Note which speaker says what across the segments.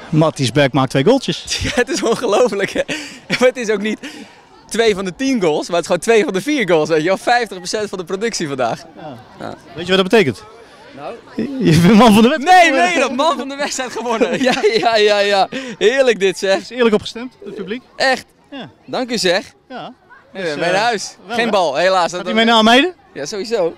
Speaker 1: Matthijs Berg maakt 2 goaltjes.
Speaker 2: Ja, het is ongelooflijk. Hè? Maar het is ook niet 2 van de 10 goals, maar het is gewoon 2 van de 4 goals. Weet je wel? 50% van de productie vandaag.
Speaker 1: Ja. Weet je wat dat betekent?
Speaker 2: Nou?
Speaker 1: Je bent man van de wedstrijd.
Speaker 2: Nee, dat man van de wedstrijd gewonnen. Ja. Heerlijk dit zeg.
Speaker 1: Is eerlijk opgestemd, het publiek?
Speaker 2: Echt.
Speaker 1: Ja.
Speaker 2: Dank u zeg.
Speaker 1: Ja.
Speaker 2: Dus, mijn huis. Geen
Speaker 1: hè?
Speaker 2: bal, helaas.
Speaker 1: Gaat hij mee naar Meiden?
Speaker 2: Ja, sowieso.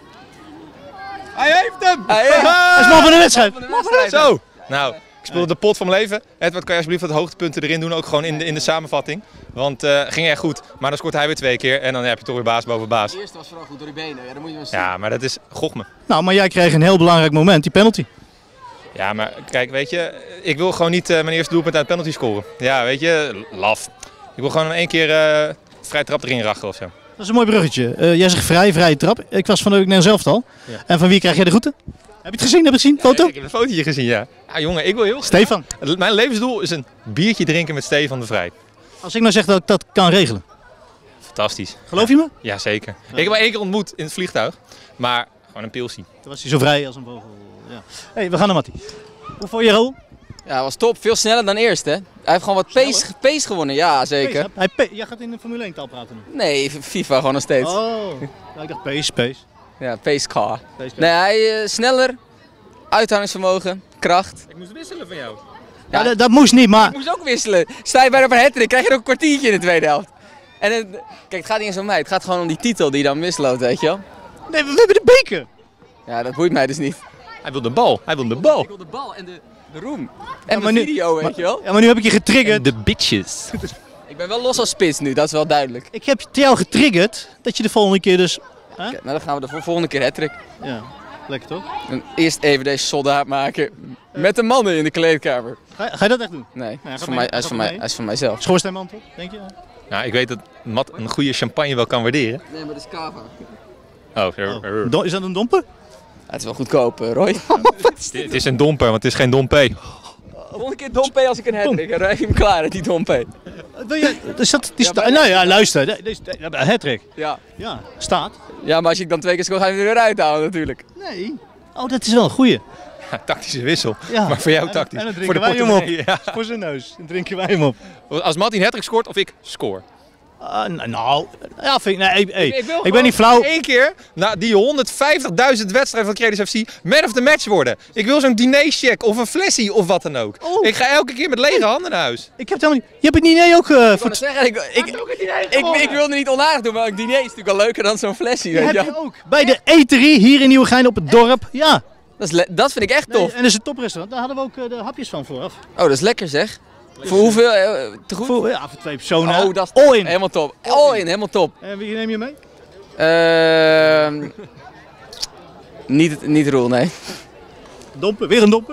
Speaker 3: Hij heeft hem!
Speaker 2: Hij is
Speaker 1: man van de wedstrijd.
Speaker 3: Zo! Nou, ik speelde de pot van mijn leven. Edward, kan je alsjeblieft wat hoogtepunten erin doen, ook gewoon in de samenvatting. Want ging echt goed, maar dan scoort hij weer 2 keer en dan heb je toch weer baas boven baas.
Speaker 2: De eerste was vooral goed door die benen, ja, dat moet je wel zien.
Speaker 3: Ja, maar dat is gochme.
Speaker 1: Nou, maar jij kreeg een heel belangrijk moment, die penalty.
Speaker 3: Ja, maar kijk, weet je, ik wil gewoon niet mijn eerste doelpunt uit penalty scoren. Ja, weet je, laf. Ik wil gewoon in 1 keer vrij trap erin rachen of zo.
Speaker 1: Dat is een mooi bruggetje. Jij zegt vrije trap. Ik was van de week naar zelf al. Ja. En van wie krijg jij de groeten? Heb je het gezien? Heb je het gezien? Foto?
Speaker 3: Ja, ik heb een fotootje gezien, ja. Ja, jongen, ik wil heel
Speaker 1: Stefan.
Speaker 3: Mijn levensdoel is een biertje drinken met Stefan de Vrij.
Speaker 1: Als ik nou zeg dat ik dat kan regelen.
Speaker 3: Fantastisch.
Speaker 1: Geloof je me?
Speaker 3: Ja, zeker. Ja. Ik heb hem 1 keer ontmoet in het vliegtuig, maar gewoon een pilsie.
Speaker 1: Toen was hij zo vrij als een vogel. Ja. Hey, we gaan naar Mattie. Hoe vond je Raoul?
Speaker 2: Ja, was top. Veel sneller dan eerst, hè. Hij heeft gewoon wat pace gewonnen, ja zeker.
Speaker 1: Jij gaat in de Formule 1 taal praten nu?
Speaker 2: Nee, FIFA gewoon nog steeds.
Speaker 1: Oh, ik dacht pace.
Speaker 2: Ja, pace car. Nee, hij sneller, uithoudingsvermogen, kracht.
Speaker 3: Ik moest wisselen van jou.
Speaker 1: Ja, dat moest niet, maar...
Speaker 2: Ik moest ook wisselen. Sta je bijna op een hat-trick, krijg je nog een kwartiertje in de tweede helft. En kijk, het gaat niet eens om mij, het gaat gewoon om die titel die je dan misloopt, weet je wel.
Speaker 1: Nee, we hebben de beker.
Speaker 2: Ja, dat boeit mij dus niet.
Speaker 3: Hij wil de bal, Ik wil de
Speaker 2: bal en de roem. En de video, weet je wel.
Speaker 1: Ja, maar nu heb ik je getriggerd.
Speaker 3: De bitches.
Speaker 2: Ik ben wel los als spits nu, dat is wel duidelijk.
Speaker 1: Ik heb jou getriggerd dat je de volgende keer dus...
Speaker 2: Huh? Okay, nou, dan gaan we de volgende keer hat-trick.
Speaker 1: Ja, lekker toch?
Speaker 2: En eerst even deze soldaat maken met de mannen in de kleedkamer.
Speaker 1: Ga je dat echt doen?
Speaker 2: Nee, hij is van mijzelf.
Speaker 1: Schoorsteenmantel, denk je?
Speaker 3: Nou, ik weet dat Matt een goede champagne wel kan waarderen.
Speaker 2: Nee, maar dat is cava.
Speaker 3: Oh,
Speaker 1: is dat een domper?
Speaker 2: Ja, het is wel goedkoop, Roy.
Speaker 3: Het is een domper, want het is geen dompé.
Speaker 2: Volgende keer dompé als ik een hat-trick. Dan rijg je hem klaar, die dompé.
Speaker 1: Nou ja, luister. Een hat-trick.
Speaker 2: Ja.
Speaker 1: Ja, staat.
Speaker 2: Ja, maar als ik dan 2 keer score, ga je hem er weer uithalen natuurlijk.
Speaker 1: Nee. Oh, dat is wel een goeie.
Speaker 3: Ja, tactische wissel.
Speaker 1: Ja.
Speaker 3: Maar voor jou tactisch.
Speaker 1: En dan drinken wij hem op. Ja. Voor zijn neus. Dan drinken wij hem op.
Speaker 3: Als Martin hat-trick scoort of ik score.
Speaker 1: Nou, ja, vind ik, nee, ik ben niet flauw.
Speaker 3: 1 keer na die 150.000 wedstrijden van Creators FC man of the match worden. Ik wil zo'n dinercheck of een flessie of wat dan ook. Oh. Ik ga elke keer met lege handen naar huis.
Speaker 1: Ik heb het helemaal niet. Je hebt het diner ook.
Speaker 2: Ik wilde niet onaardig doen, maar een diner is natuurlijk al leuker dan zo'n flessie.
Speaker 1: Weet je ook. Bij de eterie hier in Nieuwegein op het dorp. Ja.
Speaker 2: Dat vind ik echt tof.
Speaker 1: En dat is een toprestaurant. Daar hadden we ook de hapjes van vooraf.
Speaker 2: Oh, dat is lekker zeg. Voor hoeveel? Te goed?
Speaker 1: Voor 2 personen.
Speaker 2: Oh, dat is all in. Helemaal top. All in, helemaal top.
Speaker 1: En wie neem je mee?
Speaker 2: Niet Roel, nee.
Speaker 1: Dompen? Weer een dompen?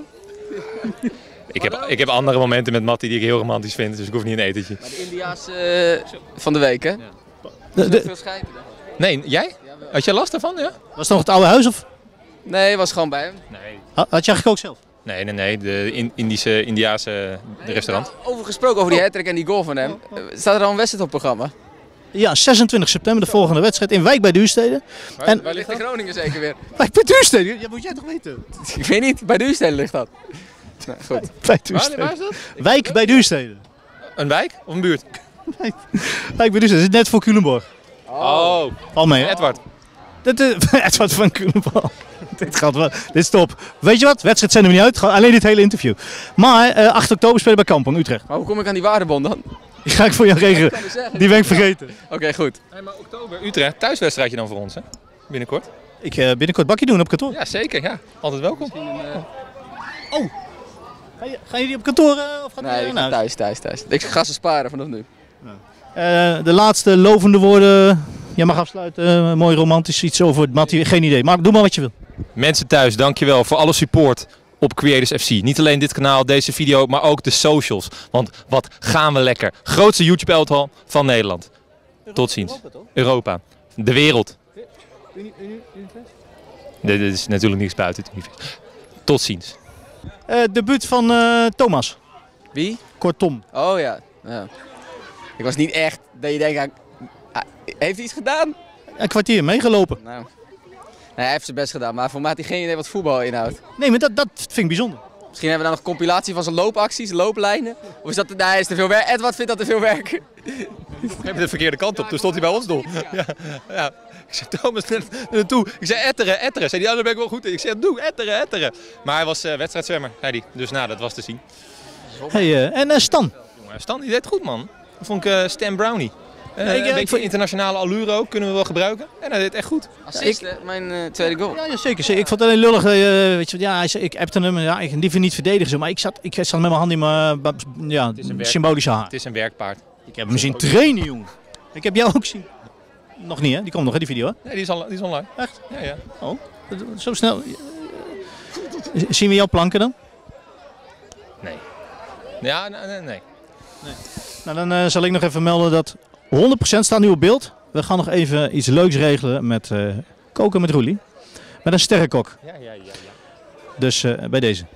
Speaker 3: Ik heb andere momenten met Mattie die ik heel romantisch vind, dus ik hoef niet een etentje.
Speaker 2: Maar de Indiaanse van de week, hè? Ja. Veel schijten.
Speaker 3: Nee, jij? Had jij last daarvan? Ja?
Speaker 1: Was het nog het oude huis of?
Speaker 2: Nee, was gewoon bij hem.
Speaker 3: Nee.
Speaker 1: Had jij gekookt zelf?
Speaker 3: Nee, de Indiase restaurant.
Speaker 2: Over gesproken over die hat-trick en die goal van hem. Staat er al een wedstrijd op het programma?
Speaker 1: Ja, 26 september de volgende wedstrijd in Wijk bij Duurstede.
Speaker 2: Waar ligt de Groningen zeker weer?
Speaker 1: Wijk bij Duurstede? Ja, moet jij toch weten?
Speaker 2: Ik weet niet, bij Duurstede ligt dat. Nou, goed.
Speaker 1: Bij Duurstede.
Speaker 3: Waar is dat?
Speaker 1: Wijk bij Duurstede.
Speaker 3: Een wijk of een buurt?
Speaker 1: Wijk bij Duurstede, dat is net voor Culemborg.
Speaker 3: Oh.
Speaker 1: Al mee, hè?
Speaker 3: Edward.
Speaker 1: Edward van Culemborg. Dit is top. Weet je wat? Wedstrijd zenden we niet uit. Alleen dit hele interview. Maar 8 oktober spelen bij Kampong Utrecht.
Speaker 2: Maar hoe kom ik aan die waardebon dan?
Speaker 1: Die ga ik voor jou regelen. Die ben ik vergeten.
Speaker 2: Oké, goed.
Speaker 3: Hey, maar oktober Utrecht, thuiswedstrijdje dan voor ons, hè? Binnenkort.
Speaker 1: Ik binnenkort bakje doen op kantoor.
Speaker 3: Ja, zeker. Ja. Altijd welkom.
Speaker 1: Oh. Ga je die op kantoor? Of
Speaker 2: nee, thuis. Ik ga ze sparen vanaf nu.
Speaker 1: De laatste lovende woorden. Jij mag afsluiten. Mooi romantisch iets over Mattie. Geen idee. Maar doe maar wat je wil.
Speaker 3: Mensen thuis, dankjewel voor alle support op Creators FC. Niet alleen dit kanaal, deze video, maar ook de socials. Want wat gaan we lekker. Grootste YouTube-elftal van Nederland. Tot ziens. Europa. De wereld. Dit is natuurlijk niks buiten het universum. Tot ziens.
Speaker 1: Debuut van Thomas.
Speaker 2: Wie?
Speaker 1: Kortom.
Speaker 2: Oh ja. Ik was niet echt dat je denkt, heeft hij iets gedaan?
Speaker 1: Een kwartier meegelopen.
Speaker 2: Nou, hij heeft zijn best gedaan, maar voor mij had hij geen idee wat voetbal inhoudt.
Speaker 1: Nee, maar dat vind ik bijzonder.
Speaker 2: Misschien hebben we daar nog een compilatie van zijn loopacties, looplijnen. Of is dat... Nee, is te veel werk. Edward vindt dat te veel werk.
Speaker 3: Geef de verkeerde kant op, toen stond hij bij ons doel. Ja. Ik zei Thomas naartoe. Ik zei etteren. Zei hij, daar ben ik wel goed in. Ik zei, doe etteren. Maar hij was wedstrijdzwemmer, zei hij. Dus nou, dat was te zien.
Speaker 1: Hey, en Stan?
Speaker 3: Jongen, Stan, die deed het goed, man. Dat vond ik Stan Brownie. Een beetje internationale allure ook, kunnen we wel gebruiken. En hij deed het echt goed.
Speaker 2: Assist, mijn tweede goal.
Speaker 1: Ja, zeker. Ik vond het alleen lullig. Weet je, ja, ik appte hem. Ja, ik liever niet verdedigen. Zo, maar ik zat met mijn hand in mijn symbolische haar.
Speaker 3: Het is een werkpaard.
Speaker 1: Ik heb hem zien trainen, jongen. Ik heb jou ook zien. Nog niet, hè? Die komt nog, hè, die video, hè?
Speaker 3: Nee, die is online.
Speaker 1: Echt?
Speaker 3: Ja.
Speaker 1: Oh, zo snel. Zien we jouw planken dan?
Speaker 3: Nee. Ja, nee.
Speaker 1: Nou, dan zal ik nog even melden dat 100% staat nu op beeld. We gaan nog even iets leuks regelen met koken met Roelie. Met een sterrenkok.
Speaker 3: Ja.
Speaker 1: Dus bij deze.